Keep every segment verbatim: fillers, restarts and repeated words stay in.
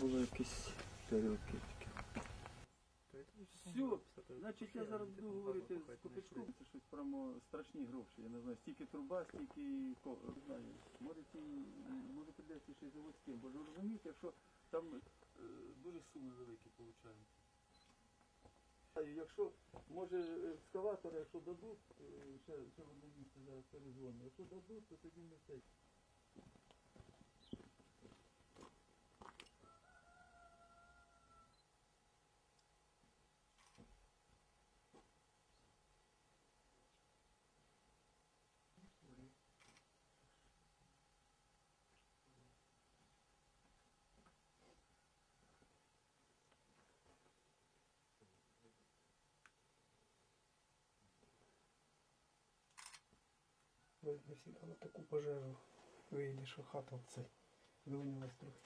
було якісь тарілки. Все, значить я зараз буду говорити з Копичком, це щось прямо страшні гроші, я не знаю, стільки труба, стільки, не знаю, може ті, може придеться ще й заводським, бо ж ви розумієте, якщо там е, дуже суми великі виходять. Якщо, може, екскаватори, якщо дадуть, ще, ще в одне місце зараз перезвоню, якщо дадуть, то тоді не все. Видно всі, але таку пожежу вийде, що хата в цей вилинилась трохи.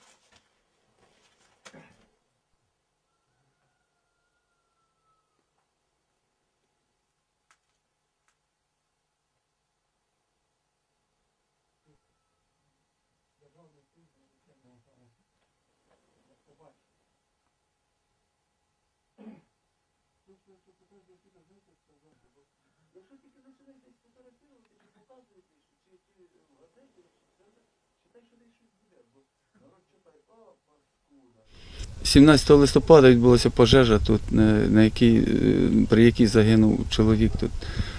Якщо тільки починаєте фотографувати, то показуєте, чи ті в газеті, читай, що десь щось буде, бо народ читає, о, паскуда. сімнадцятого листопада відбулася пожежа, тут, на якій, при якій загинув чоловік, тут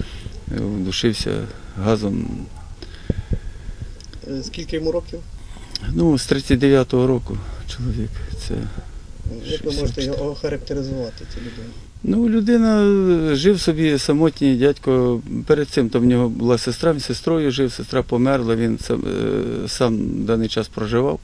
душився газом. Скільки йому років? Ну, з тридцять дев'ятого року чоловік. Це як ви можете його охарактеризувати, цю людину? Ну, людина жив собі самотній дядько, перед цим там в нього була сестра, він з сестрою жив, сестра померла, він сам, сам в даний час проживав.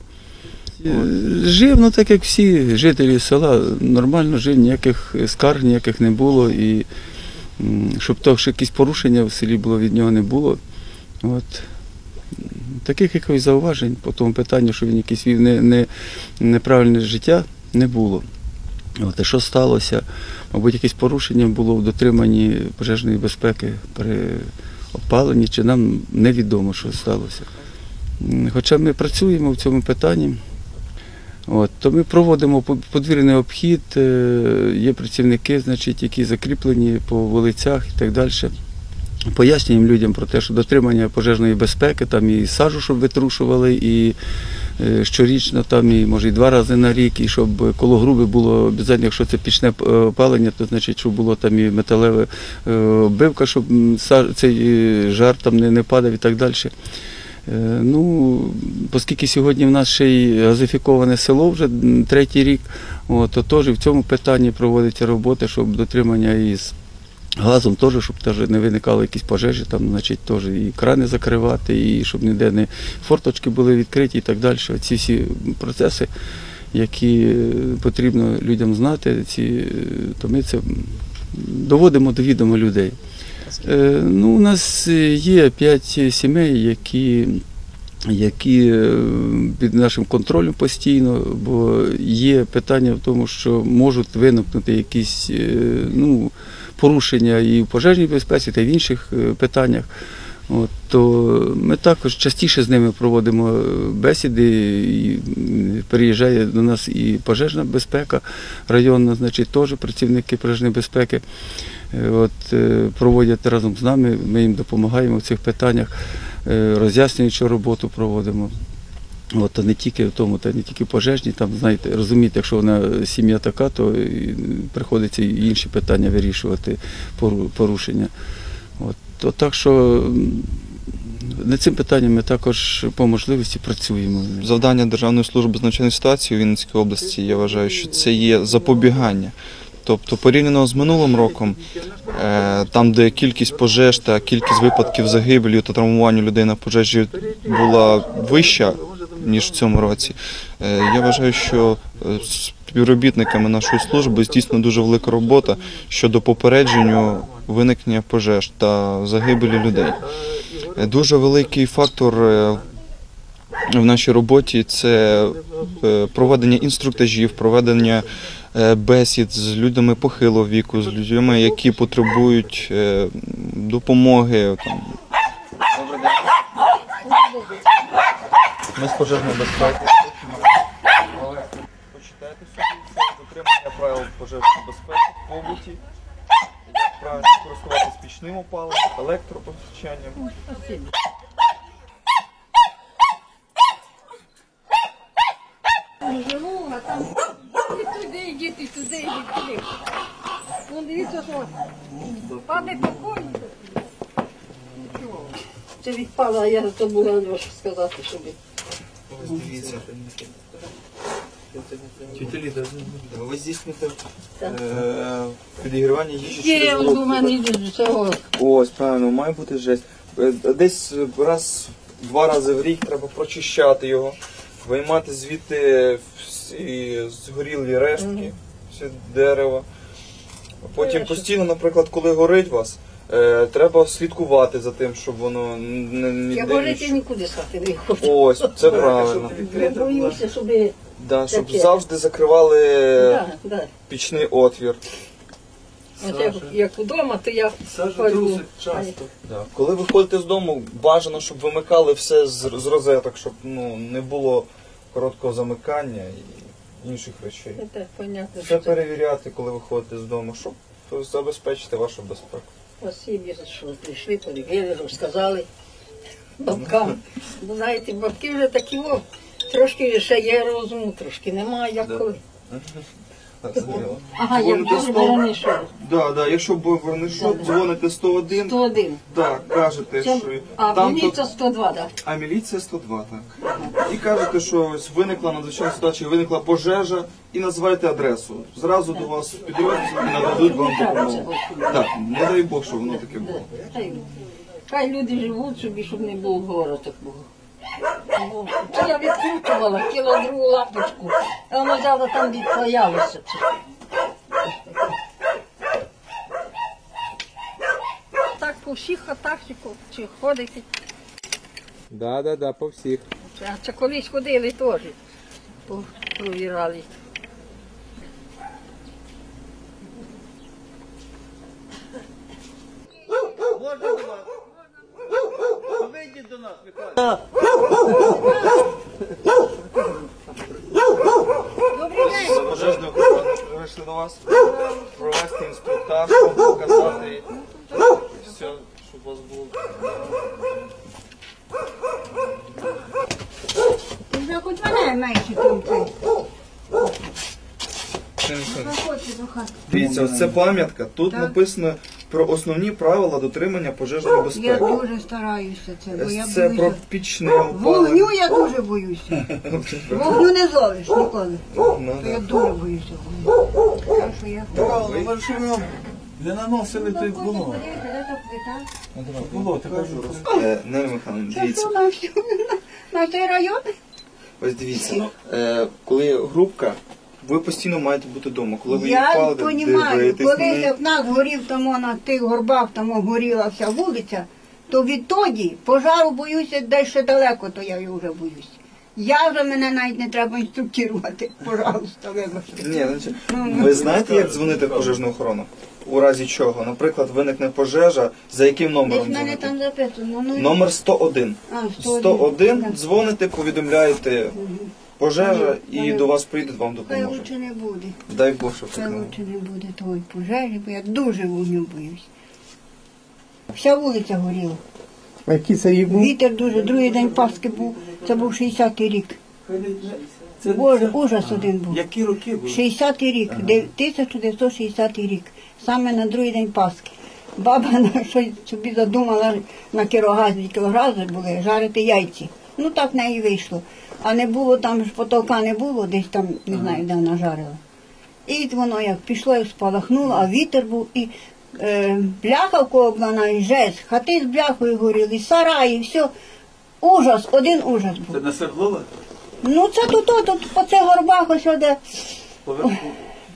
Жив, ну так як всі жителі села, нормально жив, ніяких скарг ніяких не було, і щоб то, що якісь порушення в селі було, від нього не було. От. Таких якихось зауважень по тому питанню, що він якийсь вів не, не, неправильне життя, не було. От, і що сталося? Мабуть, якесь порушення було в дотриманні пожежної безпеки при опаленні, чи нам невідомо, що сталося. Хоча ми працюємо в цьому питанні, от, то ми проводимо подвірний обхід, є працівники, значить, які закріплені по вулицях і так далі. Пояснюємо людям про те, що дотримання пожежної безпеки, там і сажу, щоб витрушували, і щорічно, там, і, може, і два рази на рік, і щоб коло груби було обов'язково, якщо це пічне опалення, то значить, щоб було там і металева оббивка, щоб цей жар там не, не падав і так далі. Ну, оскільки сьогодні в нас ще й газифіковане село вже третій рік, от, то теж в цьому питанні проводиться робота, щоб дотримання із газом теж, щоб теж не виникало якісь пожежі, там, значить, теж і крани закривати, і щоб ніде не форточки були відкриті і так далі. Ці всі процеси, які потрібно людям знати, ці, то ми це доводимо до відома людей. Е, ну, у нас є п'ять сімей, які, які під нашим контролем постійно, бо є питання в тому, що можуть виникнути якісь, ну, порушення і в пожежній безпеці, та й в інших питаннях. От, то ми також частіше з ними проводимо бесіди, і переїжджає до нас і пожежна безпека районна, значить, теж працівники пожежної безпеки. От, проводять разом з нами, ми їм допомагаємо в цих питаннях, роз'яснюючу роботу проводимо. От, то не тільки в тому, та не тільки пожежні, там, знаєте, розумієте, якщо вона сім'я така, то приходиться і інші питання вирішувати, порушення. От, то так що над цим питанням ми також по можливості працюємо. Завдання Державної служби з надзвичайних ситуацій у Вінницькій області, я вважаю, що це є запобігання. Тобто порівняно з минулим роком, там, де кількість пожеж та кількість випадків загибелі та травмування людей на пожежі була вища, ніж в цьому році, я вважаю, що співробітниками нашої служби здійснена дуже велика робота щодо попередження виникнення пожеж та загибелі людей. Дуже великий фактор в нашій роботі – це проведення інструктажів, проведення бесід з людьми похилого віку, з людьми, які потребують допомоги. Ми з пожежної безпеки правил пожежної безпеки в побуті, як правильно користуватися пічним опаленням, електропостачанням. Живу, а там і туди йдіть, і туди йдіть, туди. Ну, дивіться, що падає покойно. Це відпало, а я забула Льошу сказати, щоб... Ось дивіться. Тетя Ліда, ви здійснюєте е, підігрівання їжі Є, через у головку, мене так? йде цього. Ось, правильно, має бути жесть. Е, Десь раз, два рази в рік треба прочищати його, виймати звідти всі згорілі рештки, всі дерева. Потім постійно, наприклад, коли горить вас, е, треба слідкувати за тим, щоб воно не Я ніде говорити нічого. нікуди стати не хочу. Ось, це правильно. Я боюся, щоб... Да, щоб Таке. завжди закривали Да, да. пічний отвір. От як, як вдома, то я Сажу палю. трусить часто. Да. Коли ви ходите з дому, бажано, щоб вимикали все з, з розеток, щоб ну, не було короткого замикання і інших речей. Ну, так, понятно, Все що це. перевіряти, коли ви ходите з дому, щоб забезпечити вашу безпеку. Спасибі, що прийшли, перевірили, розказали бабкам. Бо знаєте, бабки вже такі, о, трошки ще є розуму, трошки немає, як Да. коли. Так, зрозуміло. Ага, як Дзвоните дуже сто- берений що? Да, да, якщо був вернишок, дзвоните сто один, сто один. да, кажете, Це- що А там мені то- це сто два, так? А міліція сто два, так. І кажете, що ось виникла надзвичайна ситуація, виникла пожежа, і називаєте адресу. Зразу до вас в підрозділ і нададуть вам допомогу. Так, не дай Бог, щоб воно таке було. Хай, хай люди живуть собі, щоб не було гору такого. Бо то я відкручувала, хотіла другу лампочку, а вона взяла там відпаялося. Так по всіх хатах чи ко- чи ходите. Да, да, да, по всіх. А це колись ходили теж, по- провірали. Можна до вас? Вийдіть до нас, Михайло. Добрий день! Пожежної охорони вийшли до вас провести інструктаж, показати все, щоб у вас було. Ти вже хоч мене менше там цей. Заходьте до хати. Дивіться, ось це пам'ятка. Тут написано про основні правила дотримання пожежної Я безпеки. дуже стараюся це, бо я Це про боюся. пічне опалення. Вогню я дуже боюся. Вогню не зловиш ніколи. Ну, То я да. дуже боюся вогню. Так що я... Михайло, ми ж вам не наносили той було. Було, ти кажу. Е, Нелі Михайловна, Це дивіться. що на всю- на- на цей район? Ось дивіться, е, коли групка, ви постійно маєте бути вдома. Коли ви її Я палите, розумію, дивитесь колись на неї. як в нас горів тому на тих горбах, тому горіла вся вулиця, то відтоді пожару боюся десь ще далеко, то я його вже боюсь. Я вже мене навіть не треба інструктувати, пожалуйста, вибачте. Ні, значить, ви знаєте, як дзвонити в пожежну охорону? У разі чого? Наприклад, виникне пожежа, за яким Десь номером в мене дзвонити? там записано. Ну, Номер сто один. А, сто один, Так. дзвоните, повідомляєте пожежа і Ага. до вас прийдуть, вам Хай допоможуть. лучше не буде. Дай Бог, щоб Хай так не було. лучше не буде тої пожежі, бо я дуже вогню боюсь. Вся вулиця горіла. А який це рік був? Вітер дуже, другий день Пасхи був, це був шістдесятий рік. Це, Боже, ужас один був. Які роки були? шістдесятий рік, де- тисяча дев'ятсот шістдесятий рік, саме на другий день Пасхи. Баба на щось собі задумала на кірогазі, кілогрази були, жарити яйці. Ну так в неї вийшло. А не було там ж потолка не було, десь там, не знаю, де вона жарила. І воно як пішло і спалахнуло, а вітер був, і е, бляха в кого була навіть жесть, хати з бляхою горіли, сараї, все. Ужас, один ужас Це був. на Свердлова? Ну це тут, тут, тут по цих горбах, ось де. Поверху.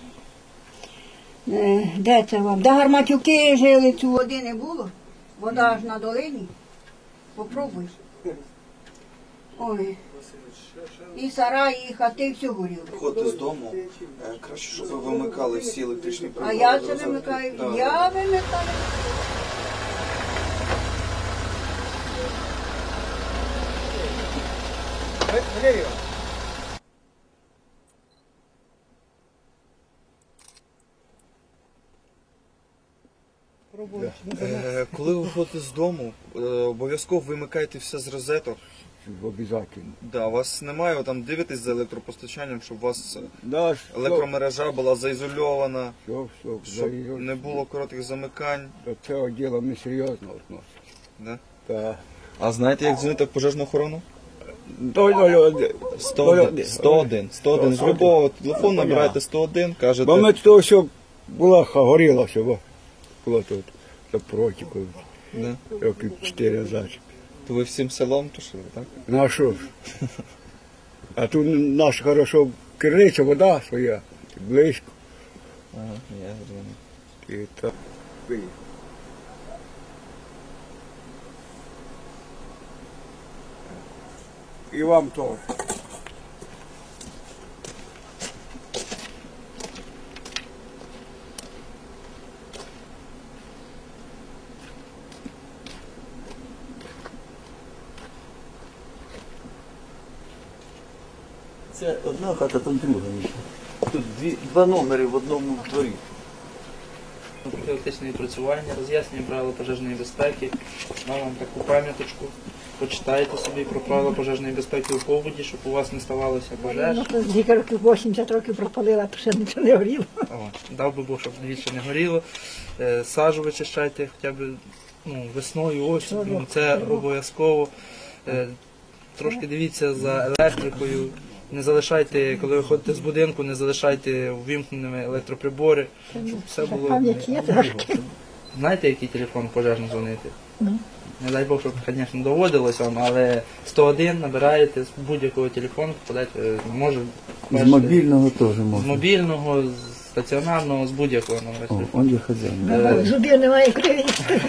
Е, Де це вам? Де гарматюки жили, цю води не було. Вода аж на долині. Попробуй. Ой. І сараї, і хати, все горіло. Виходьте з дому, е, краще, щоб ви вимикали всі електричні А прилади. я це розетки. вимикаю. Да, Я да. вимикаю. Е, Коли ви виходите з дому, е, обов'язково вимикайте все з розеток. Обязательно. Да, у вас немає, ви там дивитесь за електропостачанням, щоб у вас е, Да, все, електромережа була заізольована, все, все, щоб не було коротких замикань. До цього діла ми серйозно відносимося. Да? Так. А знаєте, як дзвонити в пожежну охорону? До нуль один. сто один. сто один. сто один. З любого телефону набираєте сто один, кажете. Бо ми того, що була горіла все, бо було тут запротику, Да. років чотири назад. То ви всім селом тушили, так? Ну а що ж? А тут наш хорошо криниця, вода своя, близько. Ага, я зрозумів. І так виїхав. І вам теж. Це одна хата, там друга. Тут дві, два номери в одному дворі. Профілактичне відпрацювання, роз'яснення правил пожежної безпеки. Дам вам таку пам'яточку. Почитайте собі про правила пожежної безпеки у побуті, щоб у вас не ставалося пожеж. Скільки років, вісімдесят років пропалила, то ще нічого не горіло. О, дав би Бог, щоб більше не горіло. Е, Сажу вичищайте хоча б ну, весною, осінню. Це обов'язково. Е, Трошки дивіться за електрикою. Не залишайте, коли виходите з будинку, не залишайте увімкненими електроприбори, щоб все було. Пам'ять є трошки. Знаєте, який телефон пожежний дзвонити? Не дай Бог, щоб, звісно, доводилось вам, але сто один набираєте з будь-якого телефону, попадаєте, е, може З бачите, мобільного теж з можна. мобільного, з стаціонарного, з будь-якого номера О, телефону. он є хазяїн. Е, Зубів немає крові.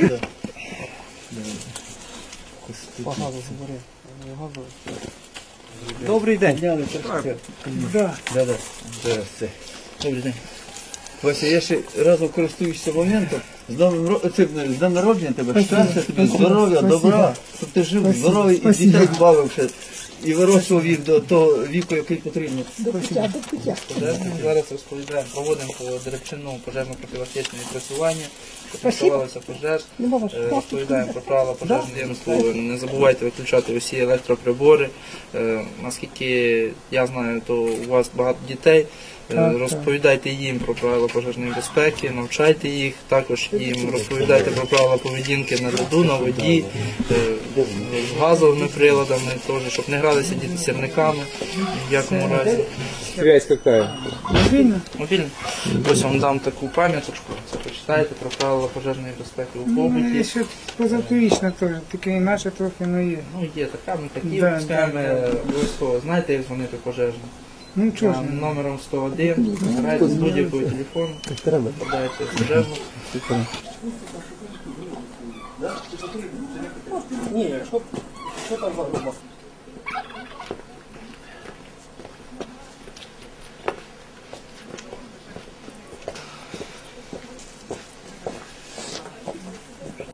Добрий день. Да. Да-да. Добрий день. Вася, я ще разом користуюся моментом. З новим ро- це, з днем народження тебе, щастя тобі, здоров'я, добра, щоб ти жив здоровий і дітей збавив ще. І вирощував їх до того віку, який потрібно. До пуття, до пуття. Пожежний. Зараз розповідаємо, проводимо по дирекчину пожежно-профілактичне відпрацювання, щоб не Спасибо. ставалося пожеж. Не можу. Е, Розповідаємо про правила пожежної діяльності. Не забувайте виключати усі електроприбори. Е, Наскільки я знаю, то у вас багато дітей. Е, Так, Розповідайте їм про правила пожежної безпеки, навчайте їх, також їм розповідайте про правила поведінки на льоду, на воді, е, з газовими приладами, теж, щоб не гралися діти з сірниками ні в якому разі. Связь какая? Мобільно. Ось вам дам таку пам'яточку, це почитайте про правила пожежної безпеки у Є побуті. ще позаторічна теж, таке інакше трохи, ну є. Ну є така, ми такі Да, випускаємо да, обов'язково. Знаєте, як дзвонити пожежно? Ну чого ж, Там номером сто один, збирайте з будь-якого телефону, подаєте в пожежну. Ні, що, що там за грубо?